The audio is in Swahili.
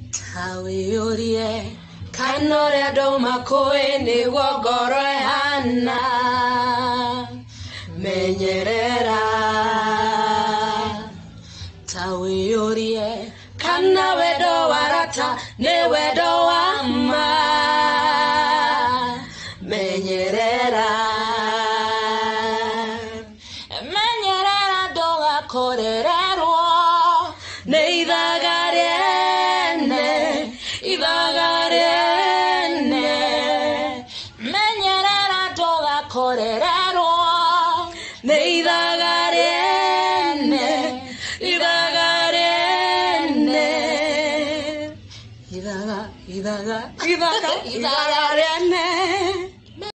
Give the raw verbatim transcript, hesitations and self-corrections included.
Tawiurie kanore doma koeni wogoro hana menyerera Tawiurie kana wedo warata ne wedo wama menyerera menyerera doga korerero ne idagarene idagarene menyerera doga korerero ne idagarene idagarene idaga idaga idaga idagarene